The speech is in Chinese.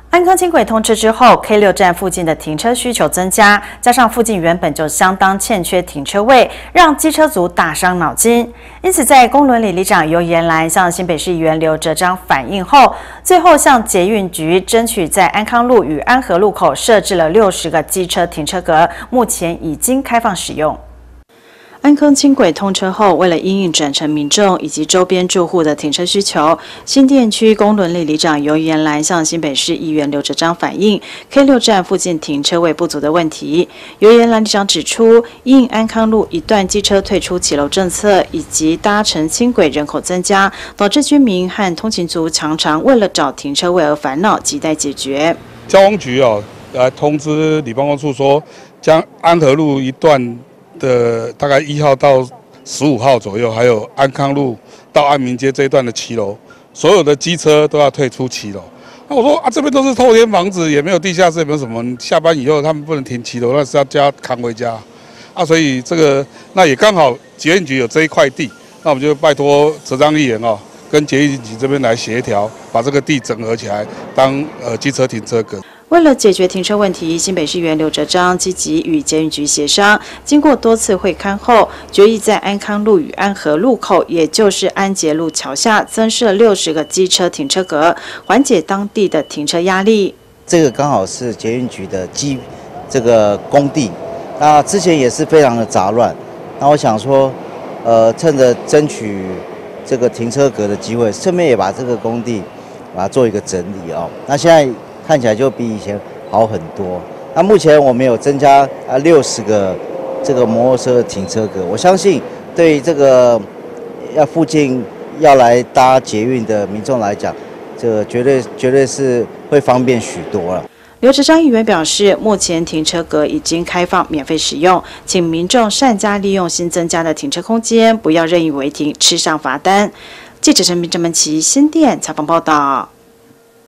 安康轻轨通车之后 ，K6 站附近的停车需求增加，加上附近原本就相当欠缺停车位，让机车族大伤脑筋。因此，在公伦里里长尤延兰向新北市议员刘哲章反映后，最后向捷运局争取在安康路与安和路口设置了60个机车停车格，目前已经开放使用。 安康轻轨通车后，为了因应转乘民众以及周边住户的停车需求，新店区公伦里里长尤延兰向新北市议员刘哲章反映 K6 站附近停车位不足的问题。尤延兰里长指出，因安康路一段机车退出骑楼政策，以及搭乘轻轨人口增加，导致居民和通勤族常常为了找停车位而烦恼，亟待解决。 交通局来通知里办公处说，将安和路一段 的大概1号到15号左右，还有安康路到安民街这一段的骑楼，所有的机车都要退出骑楼。那我说啊，这边都是透天房子，也没有地下室，也没有什么。下班以后他们不能停骑楼，那是要叫他扛回家啊。所以这个那也刚好捷运局有这一块地，那我们就拜托哲章议员跟捷运局这边来协调，把这个地整合起来当机车停车格。 为了解决停车问题，新北市议员刘哲章积极与捷运局协商，经过多次会勘后，决议在安康路与安和路口，也就是安捷路桥下，增设60个机车停车格，缓解当地的停车压力。 这个刚好是捷运局的这个工地，那之前也是非常的杂乱。那我想说，趁着争取这个停车格的机会，顺便也把这个工地把它做一个整理哦。那现在 看起来就比以前好很多。那目前我们有增加60个这个摩托车的停车格，我相信对这个附近要来搭捷运的民众来讲，这个绝对是会方便许多了。 刘哲章议员表示，目前停车格已经开放免费使用，请民众善加利用新增加的停车空间，不要任意违停，吃上罚单。记者陈明、郑文琪新店采访报道。